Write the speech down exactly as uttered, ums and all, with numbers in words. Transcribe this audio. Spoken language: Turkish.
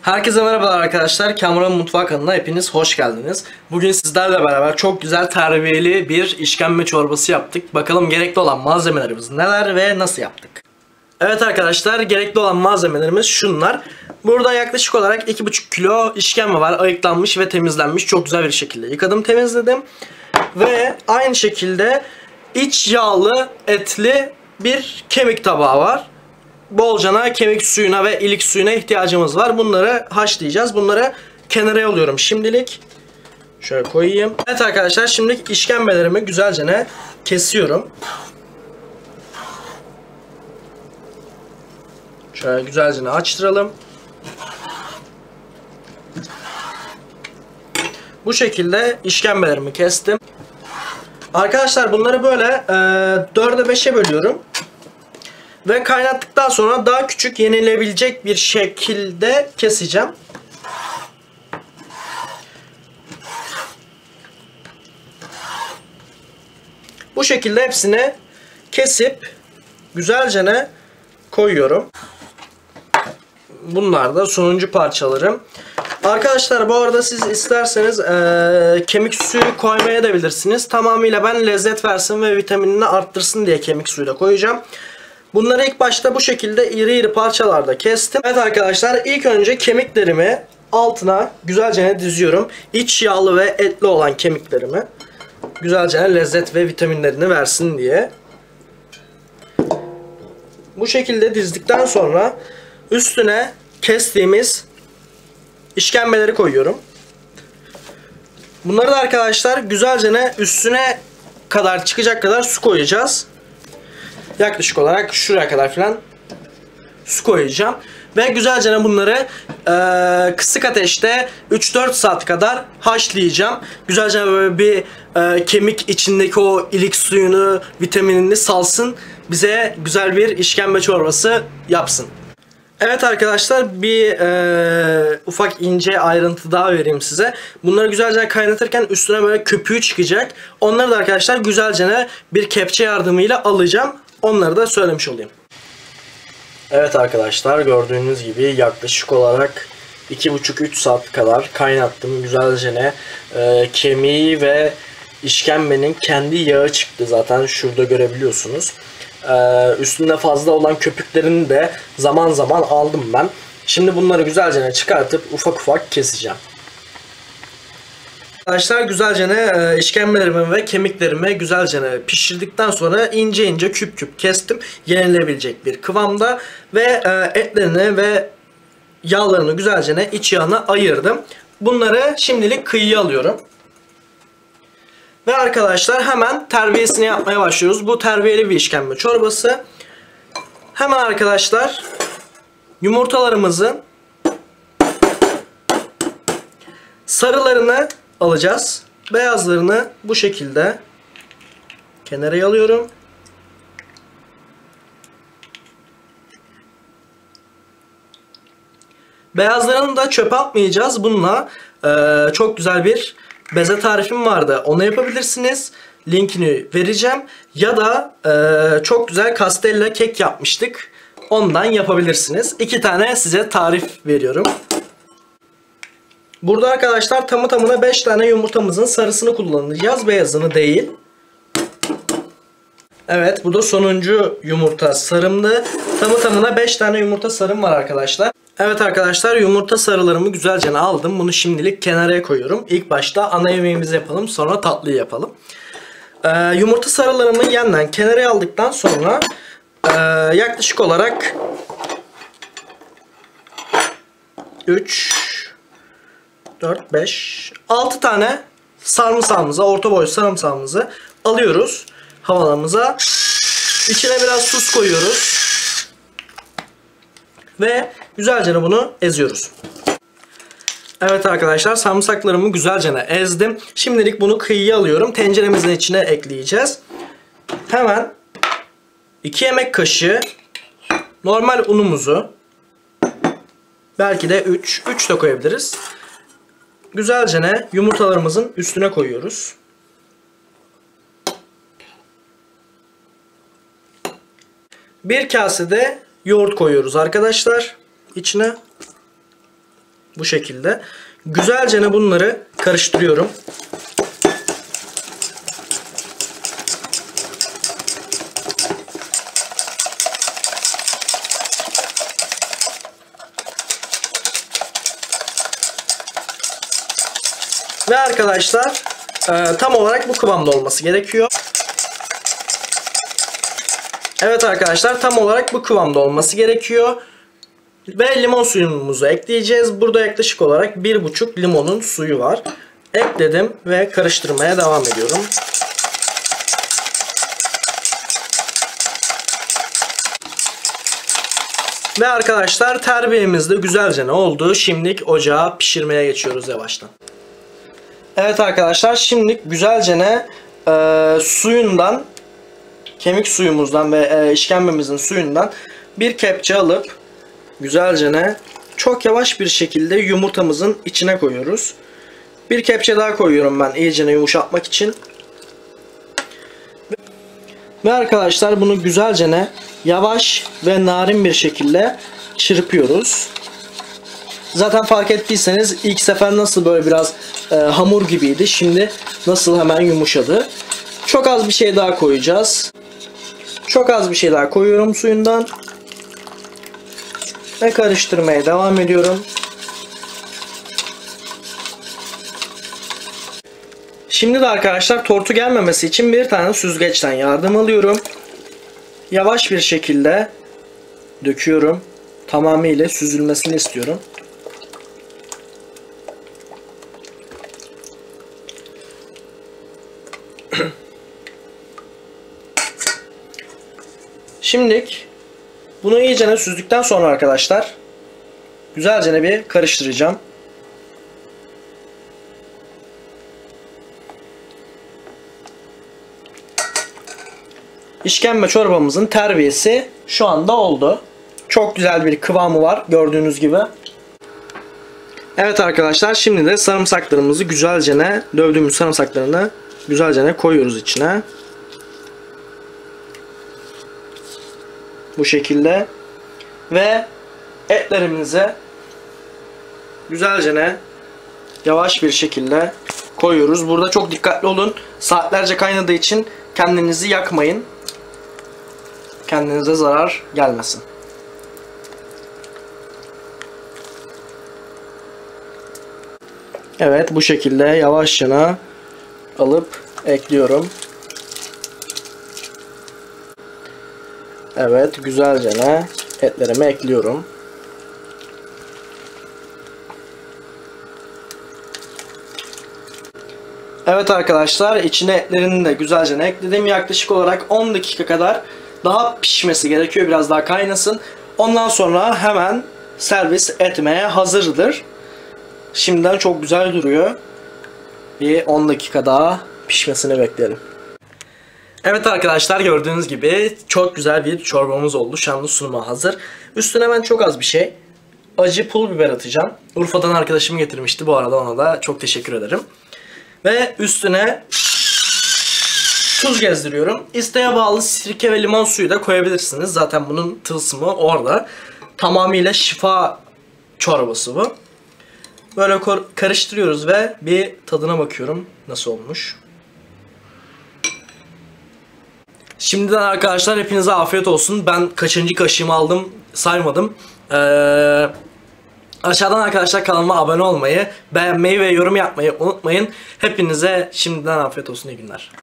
Herkese merhabalar arkadaşlar. Kamuran Mutfağı kanalına hepiniz hoş geldiniz. Bugün sizlerle beraber çok güzel terbiyeli bir işkembe çorbası yaptık. Bakalım gerekli olan malzemelerimiz neler ve nasıl yaptık? Evet arkadaşlar, gerekli olan malzemelerimiz şunlar. Burada yaklaşık olarak iki buçuk kilo işkembe var. Ayıklanmış ve temizlenmiş. Çok güzel bir şekilde yıkadım, temizledim. Ve aynı şekilde iç yağlı, etli bir kemik tabağı var. Bolcana kemik suyuna ve ilik suyuna ihtiyacımız var. Bunları haşlayacağız. Bunları kenara alıyorum şimdilik. Şöyle koyayım. Evet arkadaşlar, şimdilik işkembelerimi güzelce kesiyorum. Şöyle güzelce açtıralım. Bu şekilde işkembelerimi kestim. Arkadaşlar bunları böyle e, dörde beşe bölüyorum. Ve kaynattıktan sonra daha küçük, yenilebilecek bir şekilde keseceğim. Bu şekilde hepsini kesip güzelce koyuyorum. Bunlar da sonuncu parçalarım. Arkadaşlar bu arada siz isterseniz e, kemik suyu koymaya da bilirsiniz. Tamamıyla ben lezzet versin ve vitaminini arttırsın diye kemik suyu da koyacağım. Bunları ilk başta bu şekilde iri iri parçalarda kestim. Evet arkadaşlar, ilk önce kemiklerimi altına güzelce diziyorum. İç yağlı ve etli olan kemiklerimi güzelce lezzet ve vitaminlerini versin diye. Bu şekilde dizdikten sonra üstüne kestiğimiz işkembeleri koyuyorum. Bunları da arkadaşlar güzelce üstüne kadar çıkacak kadar su koyacağız. Yaklaşık olarak şuraya kadar falan su koyacağım. Ve güzelce bunları e, kısık ateşte üç dört saat kadar haşlayacağım. Güzelce böyle bir e, kemik içindeki o ilik suyunu, vitaminini salsın. Bize güzel bir işkembe çorbası yapsın. Evet arkadaşlar, bir e, ufak ince ayrıntı daha vereyim size. Bunları güzelce kaynatırken üstüne böyle köpüğü çıkacak. Onları da arkadaşlar güzelce bir kepçe yardımıyla alacağım. Onları da söylemiş olayım. Evet arkadaşlar, gördüğünüz gibi yaklaşık olarak iki buçuk üç saat kadar kaynattım. Güzelce e, kemiği ve işkembenin kendi yağı çıktı, zaten şurada görebiliyorsunuz. Ee, üstünde fazla olan köpüklerini de zaman zaman aldım ben. Şimdi bunları güzelce çıkartıp ufak ufak keseceğim. Arkadaşlar güzelce e, işkembelerimi ve kemiklerimi güzelce pişirdikten sonra ince ince küp küp kestim. Yenilebilecek bir kıvamda ve e, etlerini ve yağlarını güzelce iç yağına ayırdım. Bunları şimdilik kıyıya alıyorum. Ve arkadaşlar hemen terbiyesini yapmaya başlıyoruz. Bu terbiyeli bir işkembe çorbası. Hemen arkadaşlar yumurtalarımızın sarılarını alacağız. Beyazlarını bu şekilde kenara alıyorum. Beyazlarını da çöpe atmayacağız. Bununla e, çok güzel bir beze tarifim vardı. Onu yapabilirsiniz. Linkini vereceğim. Ya da e, çok güzel Castella kek yapmıştık. Ondan yapabilirsiniz. İki tane size tarif veriyorum. Burada arkadaşlar tamı tamına beş tane yumurtamızın sarısını kullanacağız. Beyazını değil. Evet, bu da sonuncu yumurta sarımdı. Tamı tamına beş tane yumurta sarım var arkadaşlar. Evet arkadaşlar, yumurta sarılarımı güzelce aldım. Bunu şimdilik kenara koyuyorum. İlk başta ana yemeğimizi yapalım, sonra tatlıyı yapalım. Ee, yumurta sarılarımı yeniden kenara aldıktan sonra e, yaklaşık olarak üç, dört, beş, altı tane sarımsağımızı, orta boy sarımsağımızı alıyoruz havalımıza. İçine biraz tuz koyuyoruz. Ve güzelce bunu eziyoruz. Evet arkadaşlar, sarımsaklarımı güzelce ezdim. Şimdilik bunu kıyıya alıyorum. Tenceremizin içine ekleyeceğiz. Hemen iki yemek kaşığı normal unumuzu, belki de üç, üç de koyabiliriz. Güzelce yumurtalarımızın üstüne koyuyoruz. Bir kasede yoğurt koyuyoruz arkadaşlar içine. Bu şekilde. Güzelce bunları karıştırıyorum. Ve arkadaşlar e, tam olarak bu kıvamda olması gerekiyor. Evet arkadaşlar, tam olarak bu kıvamda olması gerekiyor. Ve limon suyumuzu ekleyeceğiz. Burada yaklaşık olarak bir buçuk limonun suyu var. Ekledim ve karıştırmaya devam ediyorum. Ve arkadaşlar terbiyemiz de güzelce ne oldu. Şimdilik ocağa pişirmeye geçiyoruz yavaştan. Evet arkadaşlar, şimdilik güzelce ne e, suyundan, kemik suyumuzdan ve e, işkembemizin suyundan bir kepçe alıp güzelce ne çok yavaş bir şekilde yumurtamızın içine koyuyoruz. Bir kepçe daha koyuyorum ben iyicene yumuşatmak için. Ve arkadaşlar bunu güzelce ne yavaş ve narin bir şekilde çırpıyoruz. Zaten fark ettiyseniz ilk sefer nasıl böyle biraz e, hamur gibiydi. Şimdi nasıl hemen yumuşadı. Çok az bir şey daha koyacağız. Çok az bir şey daha koyuyorum suyundan. Ve karıştırmaya devam ediyorum. Şimdi de arkadaşlar tortu gelmemesi için bir tane süzgeçten yardım alıyorum. Yavaş bir şekilde döküyorum. Tamamıyla süzülmesini istiyorum. Şimdilik bunu iyicene süzdükten sonra arkadaşlar güzelce bir karıştıracağım. İşkembe çorbamızın terbiyesi şu anda oldu. Çok güzel bir kıvamı var gördüğünüz gibi. Evet arkadaşlar, şimdi de sarımsaklarımızı güzelce dövdüğümüz sarımsaklarını güzelce koyuyoruz içine. Bu şekilde. Ve etlerimizi güzelce yavaş bir şekilde koyuyoruz. Burada çok dikkatli olun. Saatlerce kaynadığı için kendinizi yakmayın. Kendinize zarar gelmesin. Evet, bu şekilde yavaşça alıp ekliyorum. Evet, güzelce etlerimi ekliyorum. Evet arkadaşlar, içine etlerini de güzelce ekledim. Yaklaşık olarak on dakika kadar daha pişmesi gerekiyor. Biraz daha kaynasın. Ondan sonra hemen servis etmeye hazırdır. Şimdiden çok güzel duruyor. Bir on dakika daha pişmesini bekleyelim. Evet arkadaşlar, gördüğünüz gibi çok güzel bir çorbamız oldu. Şu anda sunuma hazır. Üstüne ben çok az bir şey acı pul biber atacağım. Urfa'dan arkadaşım getirmişti. Bu arada ona da çok teşekkür ederim. Ve üstüne tuz gezdiriyorum. İsteğe bağlı sirke ve limon suyu da koyabilirsiniz. Zaten bunun tılsımı orada. Tamamıyla şifa çorbası bu. Böyle karıştırıyoruz ve bir tadına bakıyorum nasıl olmuş. Şimdiden arkadaşlar hepinize afiyet olsun. Ben kaçıncı kaşığımı aldım saymadım. Ee, aşağıdan arkadaşlar kanalıma abone olmayı, beğenmeyi ve yorum yapmayı unutmayın. Hepinize şimdiden afiyet olsun, iyi günler.